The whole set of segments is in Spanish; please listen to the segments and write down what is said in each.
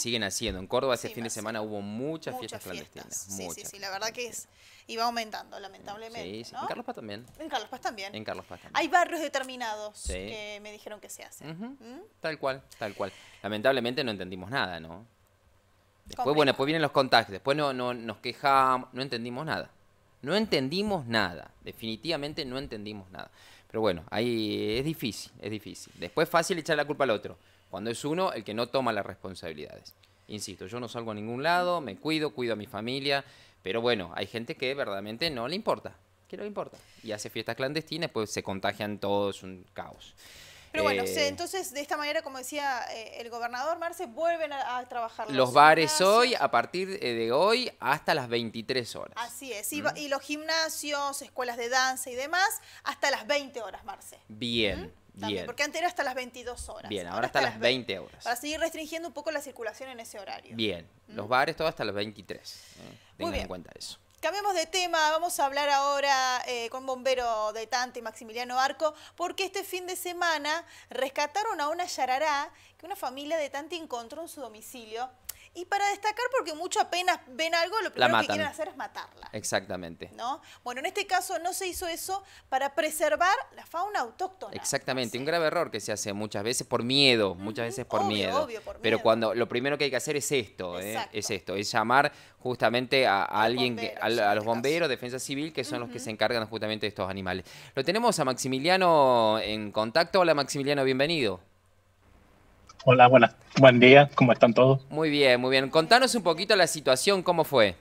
siguen haciendo. En Córdoba ese Sí, fin de semana hubo muchas fiestas muchas fiestas. clandestinas. Sí, sí, Muchas sí, la fiestas verdad que clandestinas. y va aumentando, Sí, lamentablemente, sí. En ¿no? Carlos Paz también. En Carlos Paz también. En Carlos Paz también. Hay barrios determinados Sí. que me dijeron que se hacen. Ujú. ¿Mm? Tal cual, tal cual. Lamentablemente no entendimos nada, ¿no? Después, bueno, después Complicado. vienen los contagios. Después no nos quejamos. No entendimos nada. No entendimos nada. Definitivamente no entendimos nada. Pero bueno, ahí es difícil, es difícil. Después es fácil echar la culpa al otro. Cuando es uno el que no toma las responsabilidades. Insisto, yo no salgo a ningún lado, me cuido, cuido a mi familia. Pero bueno, hay gente que verdaderamente no le importa. Que no le importa. Y hace fiestas clandestinas, pues se contagian todos, es un caos. Pero bueno, Eh, entonces de esta manera, como decía el gobernador Marce, vuelven a trabajar los los bares hoy, gimnasios. a partir de hoy, hasta las 23 horas. Así es. ¿Mm? Y los gimnasios, escuelas de danza y demás, hasta las 20 horas, Marce. ¿Mm? Bien, También, bien. porque antes era hasta las 22 horas. Bien, ahora hasta las 20 horas. Para seguir restringiendo un poco la circulación en ese horario. Bien, ¿Mm? los bares todo hasta las 23. Muy Tengan en bien. cuenta eso. Cambiemos de tema, vamos a hablar ahora con bombero de Tante, Maximiliano Arco, porque este fin de semana rescataron a una yarará que una familia de Tante encontró en su domicilio. Y para destacar, porque muchos apenas ven algo, lo primero que quieren hacer es matarla. Exactamente. ¿No? Bueno, en este caso no se hizo eso para preservar la fauna autóctona. Exactamente, No un sé. grave error que se hace muchas veces por miedo, muchas veces por miedo. Obvio, por Pero miedo. cuando lo primero que hay que hacer es esto, Exacto. es esto, es llamar justamente a alguien, bomberos, a en los este bomberos, defensa civil, que son los que se encargan justamente de estos animales. Lo tenemos a Maximiliano en contacto. Hola Maximiliano, bienvenido. Hola, buen día, ¿cómo están todos? Muy bien, muy bien. Contanos un poquito la situación, ¿cómo fue?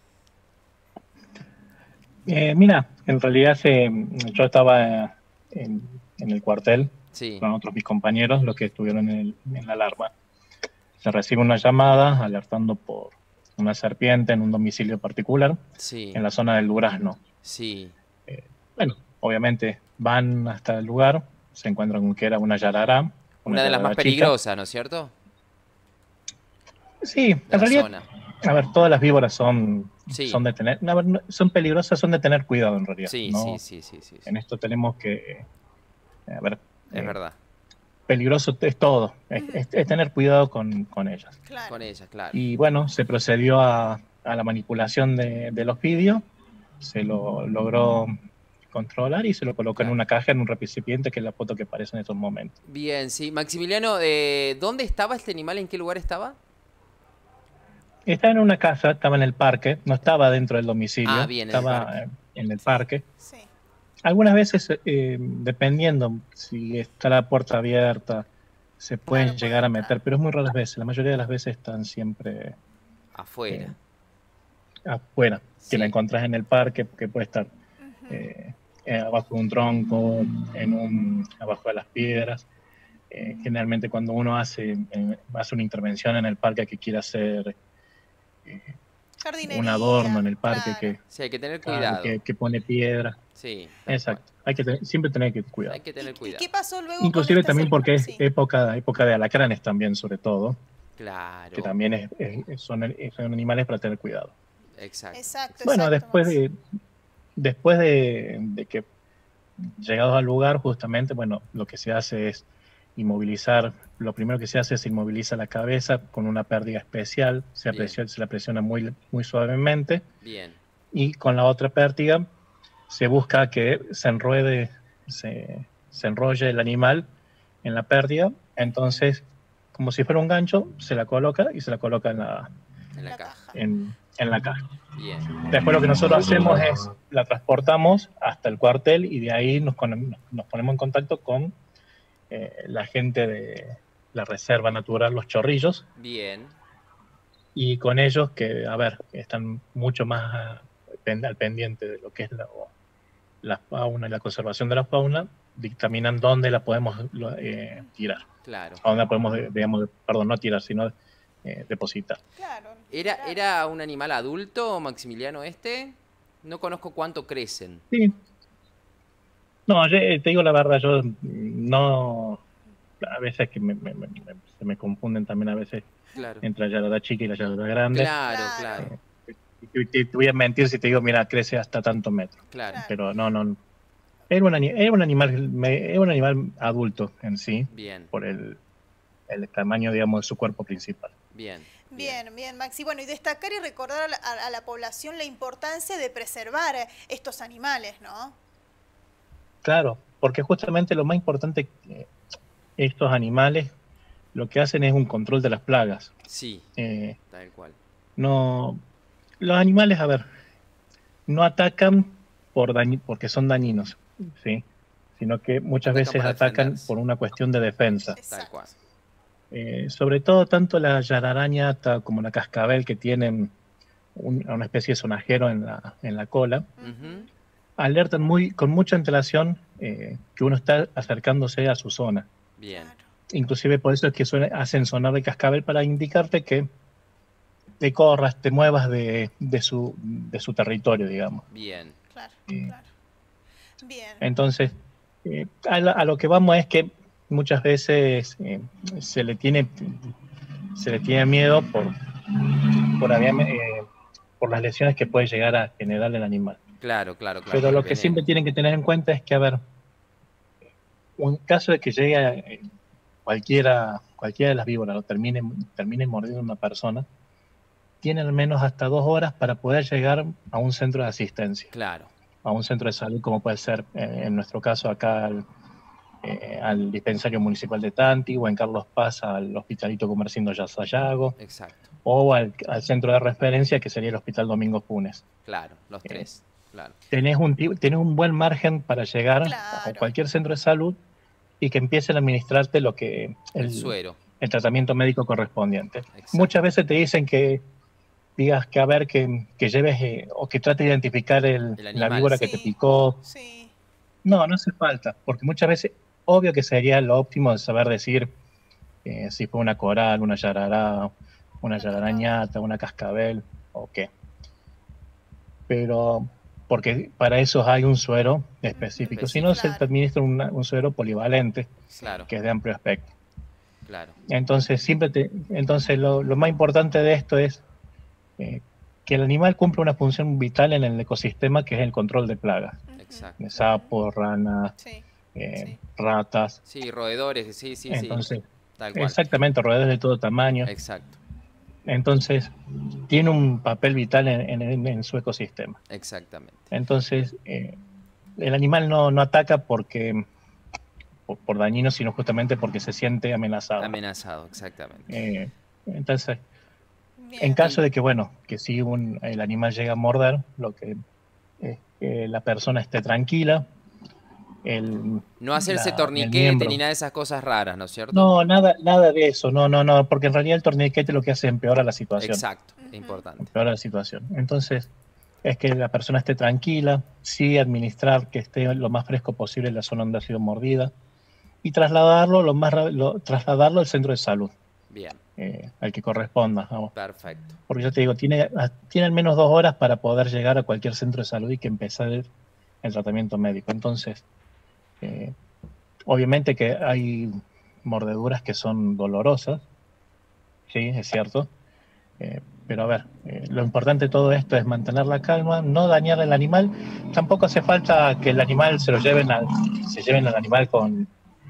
Mira, en realidad yo estaba en el cuartel Sí, con otros mis compañeros, los que estuvieron en la alarma. Se recibe una llamada alertando por una serpiente en un domicilio particular sí, en la zona del Durazno. sí. Bueno, obviamente van hasta el lugar, se encuentran con que era una Una de las más yarará chica. peligrosas, ¿no es cierto? Sí, De en la realidad, zona. a ver, todas las víboras Sí, son de tener, a ver, son peligrosas, son de tener cuidado en realidad. sí, sí, No, sí, sí, sí, sí. en esto tenemos que, a ver, Es verdad. peligroso es todo, es tener cuidado con ellas. Claro. Con ella, claro. Y bueno, se procedió a la manipulación de los vídeos, se lo logró controlar y se lo colocó en Claro. una caja, en un recipiente, que es la foto que aparece en estos momentos. Bien, sí. Maximiliano, ¿dónde estaba este animal? ¿En qué lugar estaba? Estaba en una casa, estaba en el parque, no estaba dentro del Ah, domicilio, bien, en el parque. estaba en el Sí, parque. sí. Algunas veces, dependiendo si está la puerta abierta, se Claro, pueden pueden llegar a entrar. meter, pero es muy raras veces. La mayoría de las veces están siempre eh, Afuera. afuera. Que la Sí, encontrás en el parque, que puede estar eh, abajo de un tronco, abajo de las piedras. Generalmente cuando uno hace una intervención en el parque que quiere hacer un adorno Jardinería, en el parque claro. sí, hay que tener claro, cuidado. que pone piedra. Sí, tal cual. Exacto. Siempre tener que cuidar. Hay que tener Y qué cuidado. pasó luego con Inclusive esta también porque es Sí, época de alacranes también, sobre todo, que Claro. también son animales para tener cuidado. Exacto. exacto, Bueno, exacto, Max. después de que llegados al lugar, justamente, bueno, lo que se hace es inmovilizar, lo primero que se hace es inmovilizar la cabeza con una pérdida especial, Bien, se la presiona muy, muy suavemente, bien. y con la otra pérdida se busca que se enrolle el animal en la pérdida, entonces, como si fuera un gancho, se la coloca y se la coloca En En la la caja. caja. en la caja. Bien. Después lo que nosotros hacemos es la transportamos hasta el cuartel y de ahí nos ponemos en contacto con la gente de la Reserva Natural Los Chorrillos Bien. y con ellos que, a ver, están mucho más al pendiente de lo que es la fauna y la conservación de la fauna, dictaminan dónde la podemos tirar, Claro. a dónde la podemos, digamos, perdón, no tirar, sino depositar. Claro. ¿Era un animal adulto, Maximiliano, este? No conozco cuánto crecen. Sí. No, te digo la verdad, yo no, a veces que se me confunden también a veces Claro. entre la yarada chica y la yarada grande. Claro, Claro. claro, Te voy a mentir si te digo, mira, crece hasta tanto metro. claro. Claro. Pero no. Era un animal adulto en sí, Bien. por el tamaño, digamos, de su cuerpo principal. Bien. Bien, bien, Maxi. Bueno, y destacar y recordar a la población la importancia de preservar estos animales, ¿no? Claro, porque justamente lo más importante, estos animales lo que hacen es un control de las plagas. Sí, Eh, tal cual. no, los animales, a ver, no atacan porque son dañinos, ¿sí? Sino que muchas Atacan veces para atacan defenderse. por una cuestión de defensa. Tal cual. Exacto. Sobre todo tanto la yararaña como la cascabel, que tienen una especie de sonajero en la cola, Ujú. alertan con mucha antelación que uno está acercándose a su zona. Bien. Claro. Inclusive por eso es que hacen sonar de cascabel para indicarte que te corras, te muevas de su territorio, digamos. Bien. Claro, Eh, claro. Bien. Entonces, a lo que vamos es que muchas veces se le tiene miedo por las lesiones que puede llegar a generar el animal. Claro, claro, claro. Pero Por el lo que veneno. siempre tienen que tener en cuenta es que, a ver, en caso de que llegue cualquiera de las víboras o termine mordiendo a una persona, tiene al menos hasta 2 horas para poder llegar a un centro de asistencia, Claro. a un centro de salud, como puede ser, en nuestro caso, acá al dispensario municipal de Tanti, o en Carlos Paz al Hospitalito Comercindo Ya Sayago, Exacto. o al centro de referencia, que sería el Hospital Domingo Funes. Claro. Los tres. Claro. Tenés un buen margen para llegar a Claro. cualquier centro de salud y que empiecen a administrarte lo que El suero. el tratamiento médico correspondiente. Exacto. Muchas veces te dicen que digas que, a ver, que lleves o que trate de identificar la animal. víbora que Sí. te picó. Sí. No hace falta, porque muchas veces, obvio que sería lo óptimo de saber decir si fue una coral, una yarará, una yararañata, una cascabel o qué. Pero porque para eso hay un suero específico. Si no, se Claro. administra un suero polivalente, Claro. que es de amplio espectro. Claro. Entonces, entonces lo más importante de esto es que el animal cumple una función vital en el ecosistema, que es el control de plagas. Exacto. De sapos, ranas, Sí. ratas. Sí, roedores. Sí, sí, Entonces, sí. Tal cual. exactamente, roedores de todo tamaño. Exacto. Entonces, tiene un papel vital en su ecosistema. Exactamente. Entonces, el animal no ataca por dañino, sino justamente porque se siente amenazado. Amenazado, exactamente. Entonces, Bien. en caso de que, bueno, que si el animal llega a morder, lo que es que la persona esté tranquila. No hacerse el torniquete miembro. ni nada de esas cosas raras, ¿no es cierto? No, nada de eso. No, porque en realidad el torniquete lo que hace es empeora la situación. Exacto, importante. Empeora la situación. Entonces, es que la persona esté tranquila, sí administrar que esté lo más fresco posible en la zona donde ha sido mordida y trasladarlo al centro de salud. Bien. Al que corresponda. Vamos. Perfecto. Porque yo te digo, tiene al menos 2 horas para poder llegar a cualquier centro de salud y que empezar el tratamiento médico. Entonces, obviamente que hay mordeduras que son dolorosas, sí, es cierto, pero a ver, lo importante de todo esto es mantener la calma, no dañar al animal. Tampoco hace falta que el animal se lleven al animal con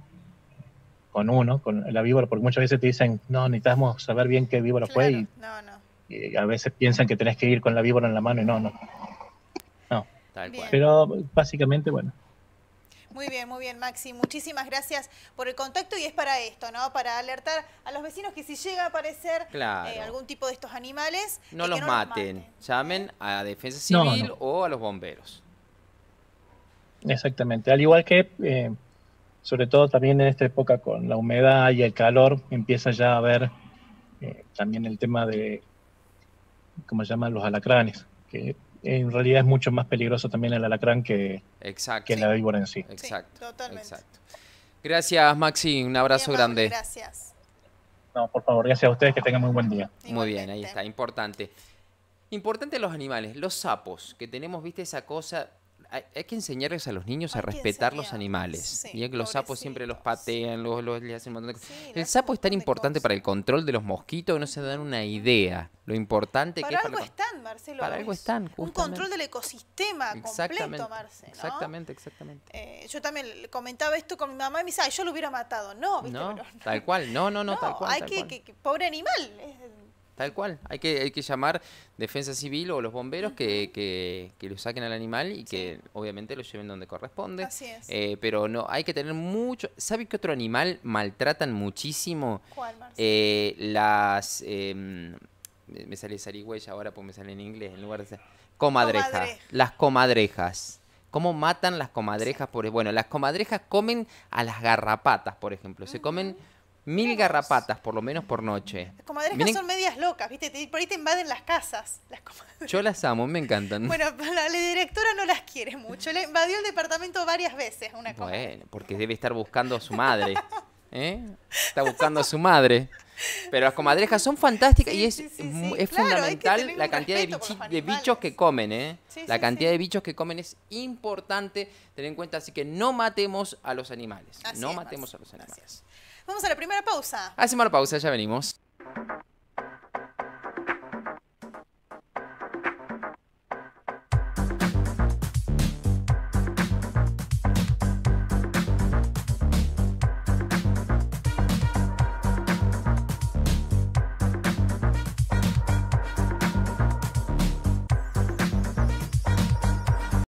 la víbora, porque muchas veces te dicen, no, necesitamos saber bien qué víbora fue, y a veces piensan que tenés que ir con la víbora en la mano y no. Tal cual. Pero básicamente, bueno. Muy bien, Maxi. Muchísimas gracias por el contacto, y es para esto, ¿no? Para alertar a los vecinos que si llega a aparecer algún tipo de estos animales, no que los no maten. Llamen a Defensa Civil o a los bomberos. Exactamente. Al igual que, sobre todo también en esta época con la humedad y el calor, empieza ya a haber también el tema de, ¿cómo se llaman? Los alacranes, que en realidad es mucho más peligroso también el alacrán que la víbora en sí. Exacto. Sí, totalmente. Exacto. Gracias, Maxi. Un abrazo grande. Gracias. No, por favor, gracias a ustedes, que tengan muy buen día. Muy bien, ahí está. Importante. Importante los animales, los sapos, que tenemos, viste, esa cosa. hay que enseñarles a los niños a Hay que respetar los enseñarles, animales. sí, Y es que los sapos siempre los patean, les hacen un montón de cosas. Sí, le El hacen sapo un es tan montón de importante para el cosas. control de los mosquitos que no se dan una idea lo importante que Para es algo están, Marcelo. para algo es están, un justamente. control del ecosistema completo, Marce, ¿no? Exactamente. Yo también le comentaba esto con mi mamá y me dice, ay, yo lo hubiera matado. No, ¿viste? No, Pero tal cual, no, tal cual. hay tal que, cual. pobre animal. Tal cual, hay que llamar defensa civil o los bomberos que lo saquen al animal y que obviamente lo lleven donde corresponde. Así es. Pero no, hay que tener mucho... ¿Sabe qué otro animal maltratan muchísimo? ¿Cuál, Marce? Me sale zarigüeya ahora porque me sale en inglés en lugar de... Comadreja. Comadreja. Las comadrejas. ¿Cómo matan las comadrejas? Bueno, las comadrejas comen a las garrapatas, por ejemplo. Se comen 1000 garrapatas por lo menos por noche. Las comadrejas Miren, son medias locas, ¿viste? Por ahí te invaden las casas. Las comadrejas. yo las amo, me encantan. Bueno, la directora no las quiere mucho. Le invadió el departamento varias veces una comadreja. Bueno, porque debe estar buscando a su madre. ¿Eh? Está buscando a su madre. Pero las comadrejas son fantásticas y es Sí. es Claro, hay que fundamental tener la un cantidad de, respeto por los de bichos animales. que comen, ¿eh? Sí, La sí, cantidad sí. de bichos que comen es importante tener en cuenta, así que no matemos a los animales. Así No es, matemos Marce, a los así animales. es. Vamos a la primera pausa. Hacemos la pausa, ya venimos.